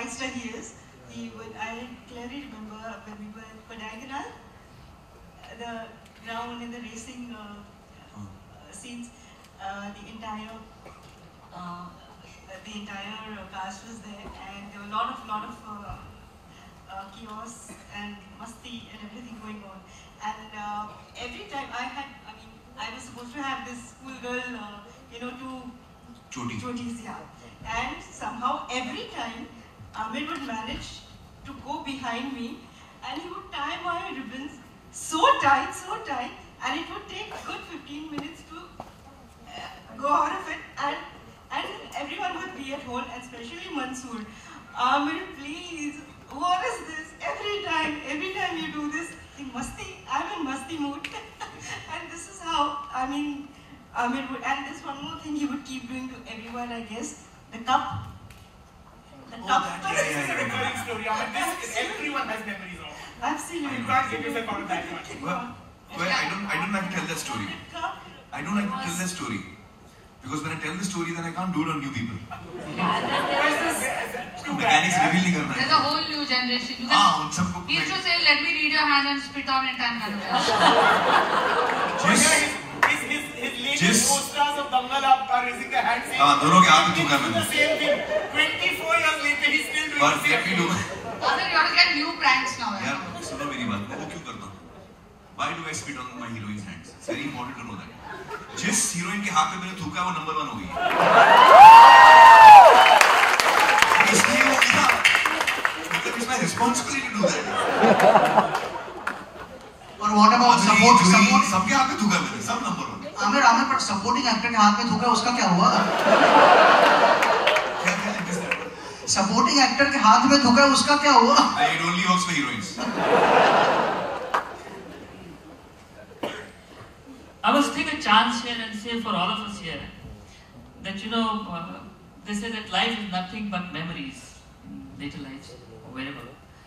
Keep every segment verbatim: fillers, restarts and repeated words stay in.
fans.he is. He would, I clearly remember when we were at Padaganal, the ground in the racing uh, uh, scenes, uh, the entire uh, the entire cast was there, and there were a lot of lot of uh, uh, chaos and masti and everything going on. And uh, every time I had, I mean, I was supposed to have this schoolgirl, uh, you know, two Choti. chotis, yeah. And somehow every time Aamir would manage to go behind me, and he would tie my ribbons so tight, so tight, and it would take a good fifteen minutes to uh, go out of it, and and everyone would be at home, and especially Mansoor. Aamir, please, what is this? Every time, every time you do this, in masti, I'm in masti mood, and this is how, I mean, Aamir would, and there's one more thing he would keep doing to everyone, I guess, the cup. The Oh, cup. that, yeah, yeah, yeah, yeah. Recurring story. I mean, this, everyone has memories of. Absolutely. You can't get yourself out of that one. Well, well, I don't, I don't like to tell that story. I don't like to tell that story. Because when I tell the story, then I can't do it on new people. Mechanics reveal नहीं करना है. There's a whole new generation. You हाँ, उन सबको. He used to say, "Let me read your hand and spit out in time." His, his, his, his latest co-stars of Dangal are raising their hands saying, हाँ, दोनों के हाथ में थूका मैंने. the same thing. twenty-four years later, he's still doing But the same let me thing. do. Aamir, you have to get new pranks now. यार, सुनो मेरी बात. मैं वो क्यों करता हूँ? Why do I spit on my heroine's hands? It's very important to know that. जिस हीरोइन के हाथ में मैंने थूका वो नंबर वन हो गई. इसलिए वो किया. Because it's my responsibility to do that. और what about support? Support सबके हाथ में थूका मैंने. सब नंबर वन. आमिर आमिर पर supporting actor के हाथ में थूका उसका क्या हुआ? क्या क्या है? Supporting actor के हाथ में थूका उसका क्या हुआ? It only works for heroines. I must take a chance here and say for all of us here that, you know, uh, they say that life is nothing but memories in later lives or wherever.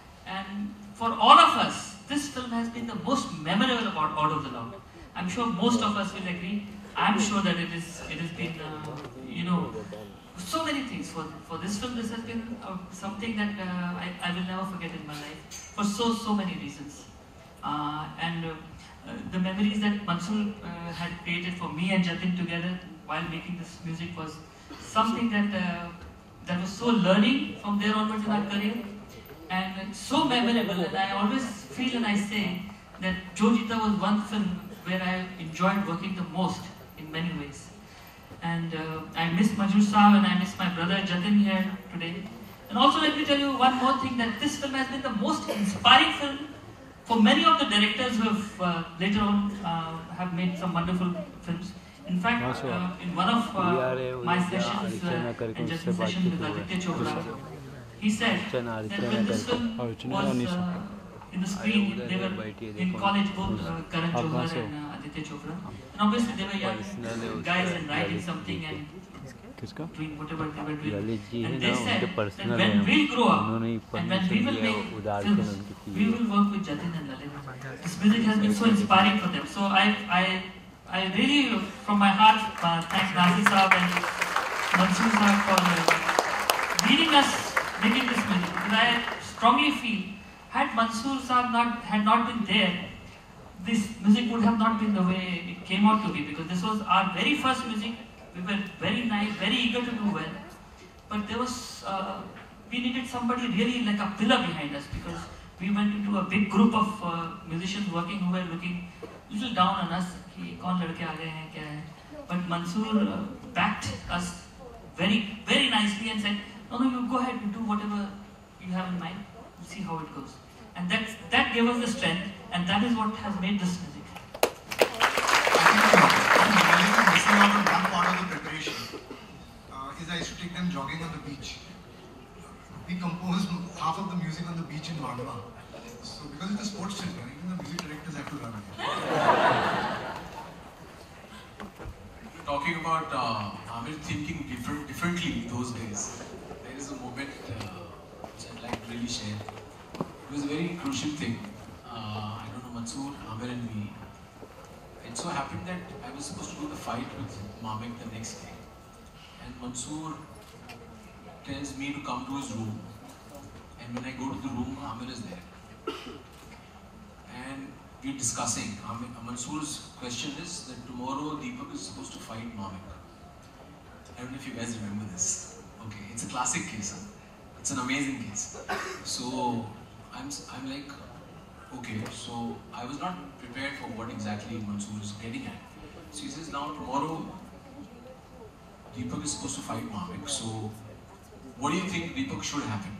And for all of us, this film has been the most memorable about Out of the Lot. I'm sure most of us will agree. I'm sure that it is. It has been, uh, you know, so many things for for this film. This has been uh, something that uh, I, I will never forget in my life for so so many reasons. Uh, and. Uh, Uh, the memories that Mansoor uh, had created for me and Jatin together while making this music was something that uh, that was so learning from there onwards in our career, and it's so memorable. And I always feel and I say that Jo Jeeta was one film where I enjoyed working the most in many ways. And uh, I miss Mansoor Saab and I miss my brother Jatin here today. And also let me tell you one more thing, that this film has been the most inspiring film for many of the directors who have uh, later on uh, have made some wonderful films. In fact, uh, in one of uh, my sessions uh, and just session with Aditya Chopra, he said that when this film was uh, in the screen, they were in college, both uh, Karan Johar and uh, Aditya Chopra, and obviously they were young guys and writing something and doing whatever they were doing. And they said that when we'll grow up and when we will make films, we will work with Jatin and Lalit. This music has been so inspiring for them. So I, I, I really, from my heart, uh, thank Nazi Saab and Mansoor Saab for uh, leading us making this music. Because I strongly feel, had Mansoor Saab not had not been there, this music would have not been the way it came out to be. Because this was our very first music. We were very nice, very eager to do well, but there was, uh, we needed somebody really like a pillar behind us, because we went into a big group of uh, musicians working who were looking little down on us, कि कौन लड़के आ गए हैं क्या है, but Mansoor uh, backed us very, very nicely and said, no, no, you go ahead, you do whatever you have in mind, we'll see how it goes. And that, that gave us the strength, and that is what has made this music. Missing out on one part of the preparation uh, is I used to take them jogging on the beach. We composed half of the music on the beach in Magma. So because it's a sports film, even the music directors have to run it. Talking about uh, Aamir thinking different, differently those days, there is a moment uh, which I'd like to really share. It was a very crucial thing. Uh, I don't know, Mansoor, Aamir and me. It so happened that I was supposed to do the fight with Mamik the next day, and Mansoor tells me to come to his room And when I go to the room, Aamir is there. And we're discussing. Aamir, Mansoor's question is that tomorrow Deepak is supposed to fight Mamik. I don't know if you guys remember this. Okay, it's a classic case. Huh? It's an amazing case. So I'm, I'm like, okay, so I was not prepared for what exactly Mansoor is getting at. So he says, now tomorrow Deepak is supposed to fight Mamik. So what do you think Deepak should happen?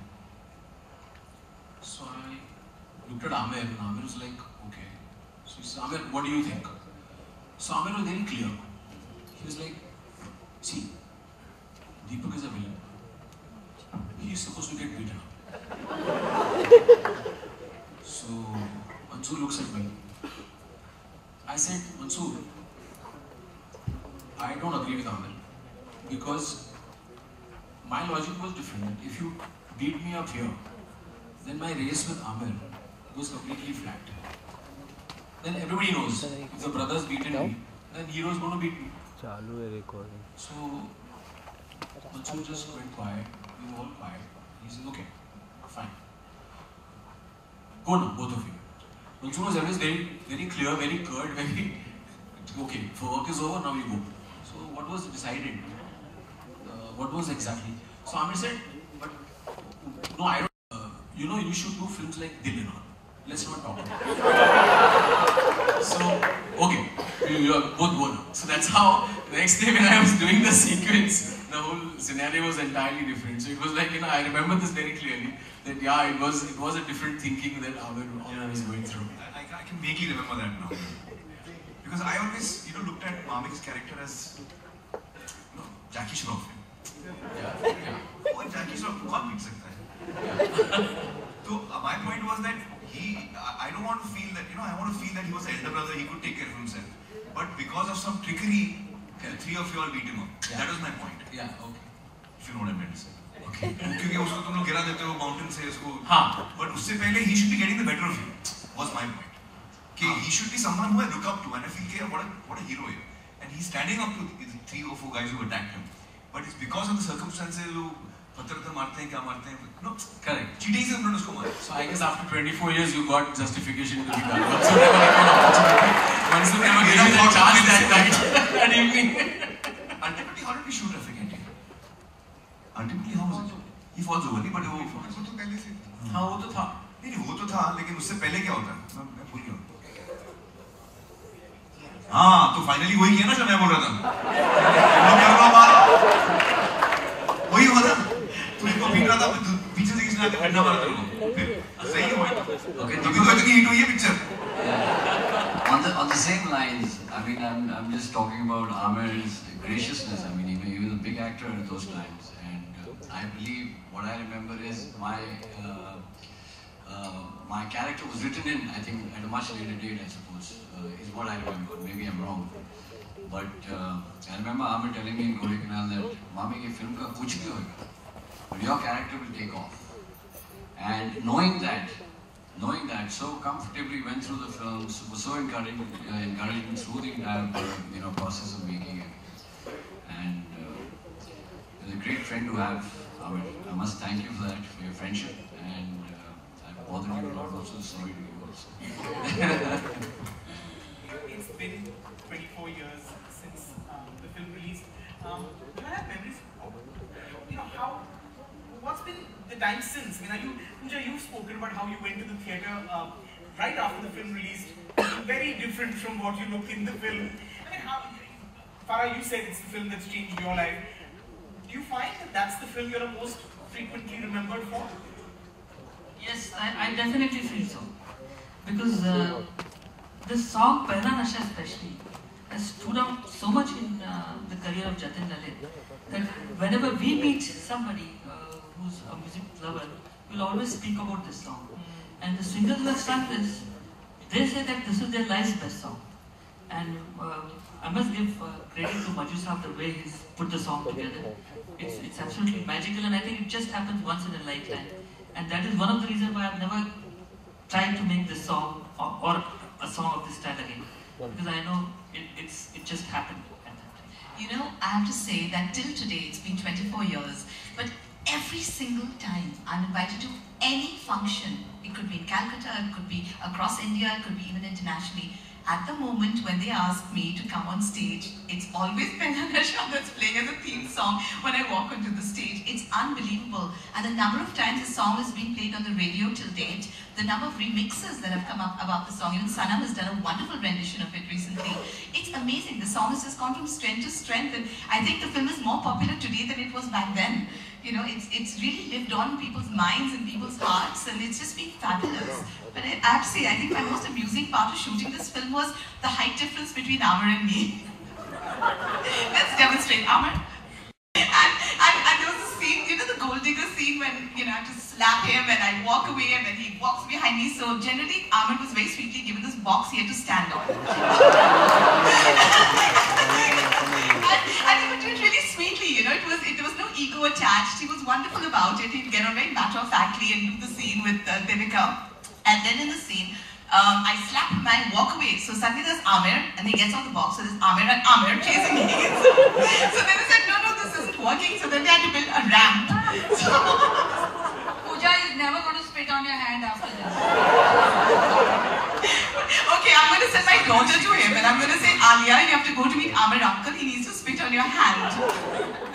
So I looked at Aamir and Aamir was like, okay. So he said, Aamir, what do you think? So Aamir was very clear. He was like, see, Deepak is a villain. He is supposed to get beaten up. So Mansoor looks at me. I said, Mansoor, I don't agree with Aamir because my logic was different. If you beat me up here, then my race with Aamir goes completely flat. Then everybody knows if the brother's beaten me, then hero's going to beat me. So Mansoor just went quiet. We were all quiet. He said, okay, fine. Go now, both of you. Mansoor was always very, very clear, very curt, very, okay, for work is over, now you go. So what was decided? Uh, what was exactly? So Aamir said, but no, I don't, uh, you know, you should do films like Dil and All. Let's not talk about it. So, okay, you, you are both go now. So that's how, the next day when I was doing the sequence, the whole scenario was entirely different. So it was like, you know, I remember this very clearly, that yeah, it was it was a different thinking that Aamir was going through. I, I can vaguely remember that now. Because I always, you know, looked at Mamik's character as, you know, Jackie Shroff. Yeah, yeah. Oh, Jackie Shroff, कौन beat सकता है? So uh, my point was that he, I, I don't want to feel that, you know, I want to feel that he was the elder brother, he could take care of himself. But because of some trickery, the three of you all beat him up. Yeah. That was my point. Yeah, okay. If you know what I meant to say. Okay. क्योंकि उसको तुम लोग गिरा देते हो mountain से उसको. हाँ. But उससे पहले he should be getting the better of you. Was my point. कि he should be someone who I look up to and I feel कि what a what a hero here. And he's standing up to the three or four guys who attacked him. But it's because of the circumstances who पत्थर मारते हैं क्या मारते हैं. No, correct. Cheating से उन्होंने उसको मारा. So I guess after twenty-four years you got justification to be done. Mansoor never given an opportunity. Mansoor never given a chance that night, that evening. Ultimately, how did we shoot Rafik and Ultimately, how was it? He falls over, but वो वो तो पहले से. हाँ वो तो था. नहीं नहीं वो तो था, लेकिन उससे पहले क्या होता है? मैं मैं भूल गया. हाँ तो फाइनली वही किया ना जो मैं बोल रहा था. वो क्या हुआ बात? वही हुआ था. तू इनको पीट रहा था, पीछे से किसने आके पीटना मारा तेरे फिर सही है वही. Okay. तभी तो इतनी हिट हुई है picture. On the on the same lines, I mean, I'm I'm just talking about Aamir's graciousness. I mean, he, he was a big actor at those times, and uh, I believe what I remember is my uh, uh, my character was written in, I think, at a much later date, I suppose, uh, is what I remember. Maybe I'm wrong, but uh, I remember Aamir telling me in Kodaikanal that, "Mami, ye film ka kuch bhi hoga, but your character will take off." And knowing that. Knowing that so comfortably, went through the films, was so encouraging, uh, encouraging through the entire uh, you know process of making it, and uh, he's a great friend to have. I, mean, I must thank you for that, for your friendship, and uh, I've bothered you a lot also. Sorry to you also. It's been twenty-four years since um, the film released. Um, do you have memories of, you know, how? What's been the time since? I mean, are you, Pooja, you've spoken about how you went to the theatre uh, right after the film released, very different from what you look in the film. I mean, how, Farah, you said it's the film that's changed your life. Do you find that that's the film you're most frequently remembered for? Yes, I, I definitely feel so. Because uh, this song, Pehla Nasha especially, has stood out so much in uh, the career of Jatin Lalit that whenever we meet somebody uh, who's a music lover, we'll always speak about this song. And the singers who have sung this, they say that this is their life's best song. And uh, I must give uh, credit to Majju Saab the way he's put the song together. It's, it's absolutely magical, and I think it just happens once in a lifetime. And that is one of the reasons why I've never tried to make this song or, or a song of this style again. Because I know it, it's, it just happened at that time. You know, I have to say that till today, it's been twenty-four years, but every single time I'm invited to any function. It could be in Calcutta, it could be across India, it could be even internationally. At the moment when they ask me to come on stage, it's always Pehla Nasha that's playing as a theme song when I walk onto the stage. It's unbelievable. And the number of times the song has been played on the radio till date, the number of remixes that have come up about the song. Even Sanam has done a wonderful rendition of it recently. It's amazing. The song has just gone from strength to strength, and I think the film is more popular today than it was back then. You know, it's it's really lived on in people's minds and people's hearts, and it's just been fabulous. But I, I have to say, I think my most amusing part of shooting this film was the height difference between Aamir and me. Let's demonstrate, Aamir. And, and, and there was a scene, you know the gold digger scene when, you know, I have to slap him and I walk away and then he walks behind me. So generally, Aamir was very sweetly given this box he had to stand on. and, and he would do it really sweetly, you know, it was, it was no ego attached. He was wonderful about it. He'd get on very matter-of-factly and do the scene with uh, Devika. And then in the scene, um, I slap him and I walk away. So suddenly there's Aamir and he gets off the box. So there's Aamir and Aamir chasing me. so, so then he said, no, no, this isn't working. So then they had to build a ramp. So, Pooja is never going to spit on your hand after this. okay, I'm going to send my daughter to him and I'm going to say, Alia, you have to go to meet Aamir uncle. He needs to spit on your hand.